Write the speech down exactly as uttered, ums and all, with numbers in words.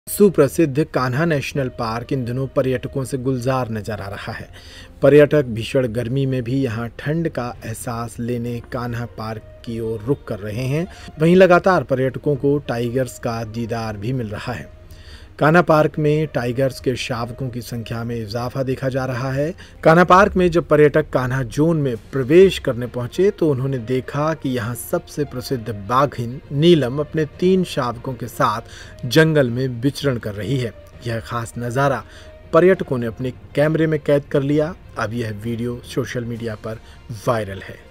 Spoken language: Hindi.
सुप्रसिद्ध कान्हा नेशनल पार्क इन दिनों पर्यटकों से गुलजार नजर आ रहा है। पर्यटक भीषण गर्मी में भी यहां ठंड का एहसास लेने कान्हा पार्क की ओर रुख कर रहे हैं। वहीं लगातार पर्यटकों को टाइगर्स का दीदार भी मिल रहा है। कान्हा पार्क में टाइगर्स के शावकों की संख्या में इजाफा देखा जा रहा है। कान्हा पार्क में जब पर्यटक कान्हा जोन में प्रवेश करने पहुंचे तो उन्होंने देखा कि यहां सबसे प्रसिद्ध बाघिन नीलम अपने तीन शावकों के साथ जंगल में विचरण कर रही है। यह खास नज़ारा पर्यटकों ने अपने कैमरे में कैद कर लिया। अब यह वीडियो सोशल मीडिया पर वायरल है।